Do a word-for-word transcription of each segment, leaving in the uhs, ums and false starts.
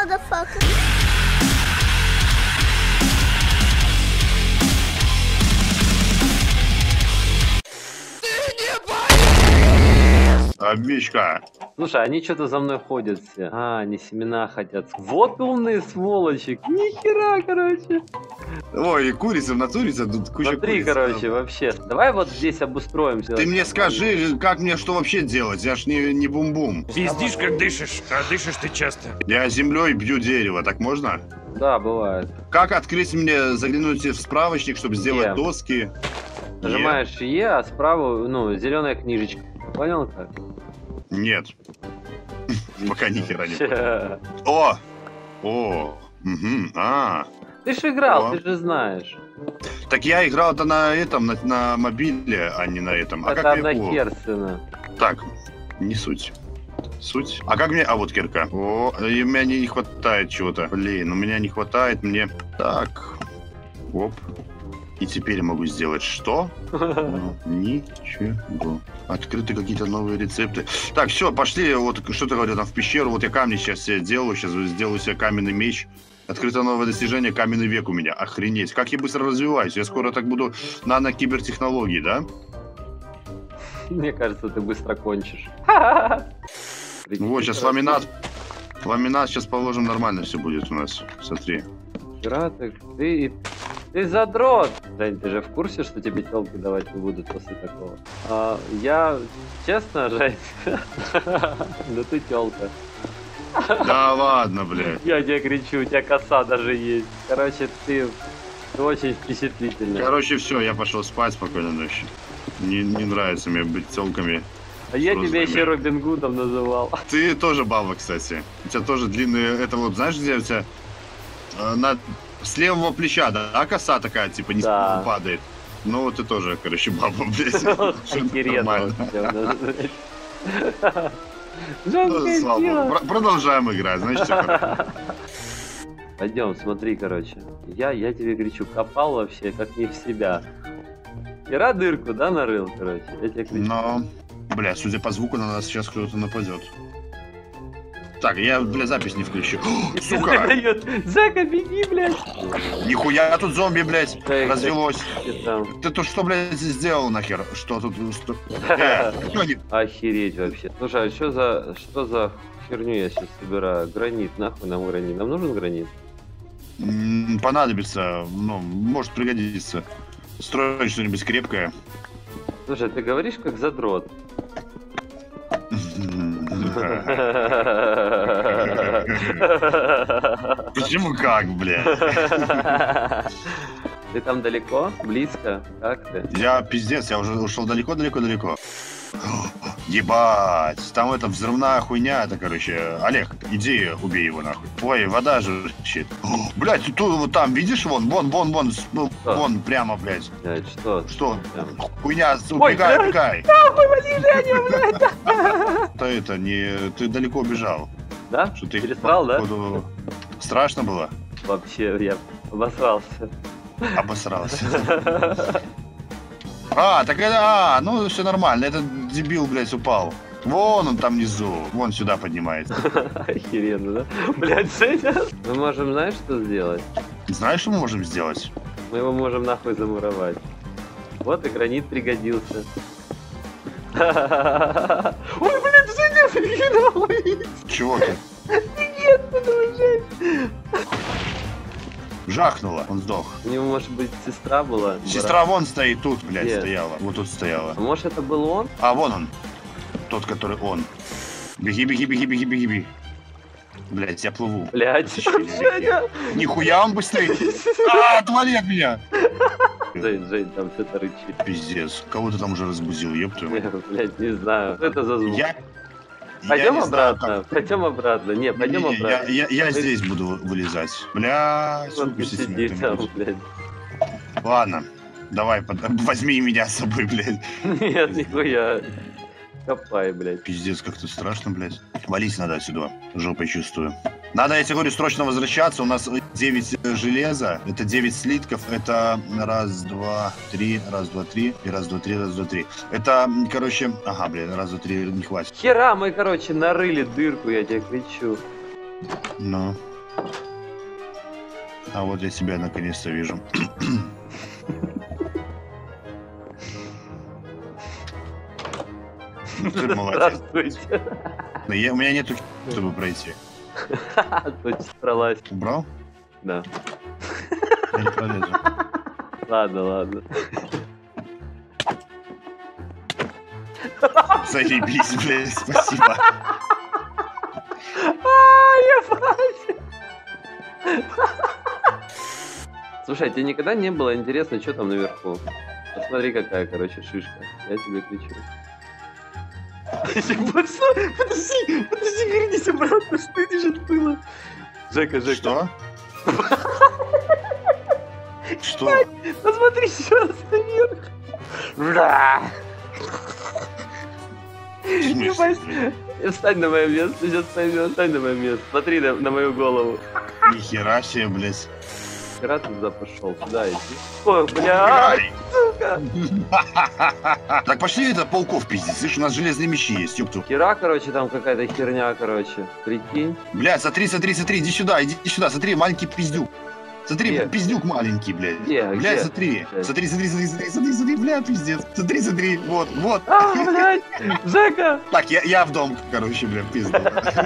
motherfucker. Обичка. Слушай, они что-то за мной ходят все. А, они семена хотят. Вот умные сволочи. Нихера, короче. Ой, курица в натуре, тут куча Смотри, куриц. короче, вообще. Давай вот здесь обустроимся. Ты мне скажи, как мне что вообще делать? Я ж не, не бум-бум. Пиздишь, как дышишь, а дышишь ты часто. Я землей бью дерево, так можно? Да, бывает. Как открыть мне, заглянуть в справочник, чтобы сделать Е. доски? Нажимаешь Е, а справа, ну, зеленая книжечка. Понял как? Нет. Пока ни хера не понял. Ща. О! О! Угу. А. Ты же играл, О. ты же знаешь. Так я играл-то на этом, на, на мобиле, а не на этом. А Это как одна мне... О, херсина. Так, не суть. Суть. А как мне... А вот кирка. О, и у меня не, не хватает чего-то. Блин, у меня не хватает мне... Так. Оп. И теперь я могу сделать что? Ну, ничего. Открыты какие-то новые рецепты. Так, все, пошли. Вот что ты говорил там в пещеру. Вот я камни сейчас себе делаю. Сейчас сделаю себе каменный меч. Открыто новое достижение. Каменный век у меня. Охренеть. Как я быстро развиваюсь. Я скоро так буду нано-кибертехнологии, да? Мне кажется, ты быстро кончишь. Вот, сейчас ламинат. Ламинат сейчас положим, нормально все будет у нас. Смотри. Пираток, ты... Ты задрот! Жень, ты же в курсе, что тебе телки давать не будут после такого? А, я... Честно, Жень? Да ты телка. Да ладно, блядь. Я тебе кричу, у тебя коса даже есть. Короче, ты... Ты очень впечатлительный. Короче, все, я пошел спать, спокойной ночи. Не, не нравится мне быть телками. А я Розовыми. тебя еще Робин Гудом называл. Ты тоже баба, кстати. У тебя тоже длинные... Это вот, знаешь, где у тебя... э, На... С левого плеча, да, а коса такая, типа, не Да. падает. Ну вот ты тоже, короче, баба, блядь. Охеренно. Ну, Женское слава богу. тело. Про- Продолжаем играть, значит, всё хорошо. Пойдем, смотри, короче. Я, я тебе кричу, копал вообще, как не в себя. Хера дырку, да, нарыл, короче? Я тебе кричу. Но, бля, судя по звуку, на нас сейчас кто-то нападет. Так, я, бля, запись не включу. О, сука! Зека, беги, блядь! Нихуя тут зомби, блядь, Так, развелось. Ты там. Ты тут что, блядь, сделал нахер? Что тут? Что? Э, кто они? Охереть вообще. Слушай, а что за, что за херню я сейчас собираю? Гранит, нахуй нам гранит? Нам нужен гранит? М, Понадобится, ну, может пригодиться. Строить что-нибудь крепкое. Слушай, ты говоришь как задрот. Почему как, бля? Ты там далеко? Близко? Как ты? Я пиздец, я уже ушел далеко-далеко-далеко. Ебать, там эта взрывная хуйня, это, короче, Олег, иди убей его нахуй. Ой, вода журчит. Блять, тут вот там, видишь, вон, вон, вон, вон, ну, Что? вон, прямо, блядь. Блядь, что? Что? Там? Хуйня, Ой, убегай, блядь. убегай. Нахуй, вали, Женя, блядь! Ты это, не, ты далеко убежал. Да? Что ты, Пересрал, да? походу, страшно было? Вообще, я обосрался. Обосрался. А, так это, а, ну все нормально, этот дебил, блядь, упал. Вон он там внизу, вон сюда поднимается. Охеренно, да? Блядь, Женя. Мы можем, знаешь, что сделать? Знаешь, что мы можем сделать? Мы его можем нахуй замуровать. Вот и гранит пригодился. Ой, блядь, Женя, нахуй! Чего ты? Нет, ну, Жень. Жахнуло, он сдох. У него, может быть, сестра была? Сестра вон стоит тут, блядь, Где? стояла. Вот тут стояла. А может, это был он? А, вон он. Тот, который он. Беги, беги, беги, беги, беги, беги. Блядь, я плыву. Блядь, Женя! Нихуя он быстрее. А, отвали от меня. Жень, Жень, там что-то рычит. Пиздец, кого ты там уже разбудил, ёпту. Блядь, не знаю. Что это за звук? Я... Пойдем я не знаю, обратно, как- пойдем обратно. Не, пойдем Не, я, обратно. я, я Мы- здесь буду вылезать. Бля, Вот сука, ты стеснительно сиди там, ты блядь. будешь. Ладно, давай, под- возьми меня с собой, блядь. Нет, нихуя. Копай, блядь. Пиздец, как-то страшно, блядь. Валить надо отсюда, жопой чувствую. Надо, я тебе говорю, срочно возвращаться. У нас девять железа, это девять слитков, это раз, два, три, раз, два, три, и раз, два, три, раз, два, три. Это, короче, ага, блядь, раз, два, три не хватит. Хера мы, короче, нарыли дырку, я тебе кричу. Ну, А вот я тебя наконец-то вижу. Ну, ты молодец. Здравствуйте. Но я, у меня нету, чтобы пройти. Точно пролазь. Убрал? Да. Я не пролезу. Ладно, ладно. Заебись, блядь, спасибо. Слушай, а тебе никогда не было интересно, что там наверху? Посмотри, какая, короче, шишка. Я тебе кричу. Подожди, подожди, вернись обратно, что это же было? Жека, Жека. Что? Что? Посмотри еще раз наверх. В смысле? Встань на мое место, сейчас поймешь. Встань на мое место. Смотри на, на мою голову. Нихера себе, блядь. Хера ты туда пошел, сюда иди. Ой, блядь, сука. Так пошли это пауков пиздить. Слышь, у нас железные мечи есть, ёпту. Хера, короче, там какая-то херня, короче. Прикинь. Блядь, смотри, смотри, смотри, иди сюда, иди сюда, смотри, маленький пиздюк. Смотри, Где? пиздюк маленький, блядь. Где? Блядь, Где? смотри. Блядь. Смотри, смотри, смотри, смотри, смотри, смотри, блядь, пиздец. Смотри, смотри, вот, вот. А, блядь, Жека. Так, я, я в дом, короче, блядь, пизду.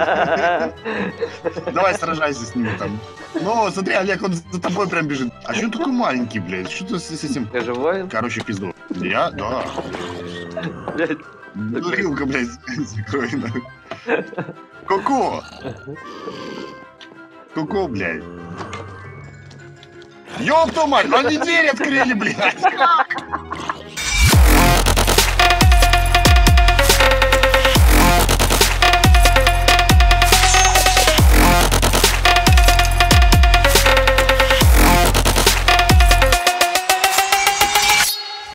Давай сражайся с ним там. Ну, смотри, Олег, он за тобой прям бежит. А что такой маленький, блядь? Что ты с, с этим? Ты живой? Короче, пизду. Я? Да. Блядь. Дурилка, блядь, закрой нахуй. Ку-ку! Ку-ку, блядь. Ёб твою мать, они дверь открыли, блядь! Как?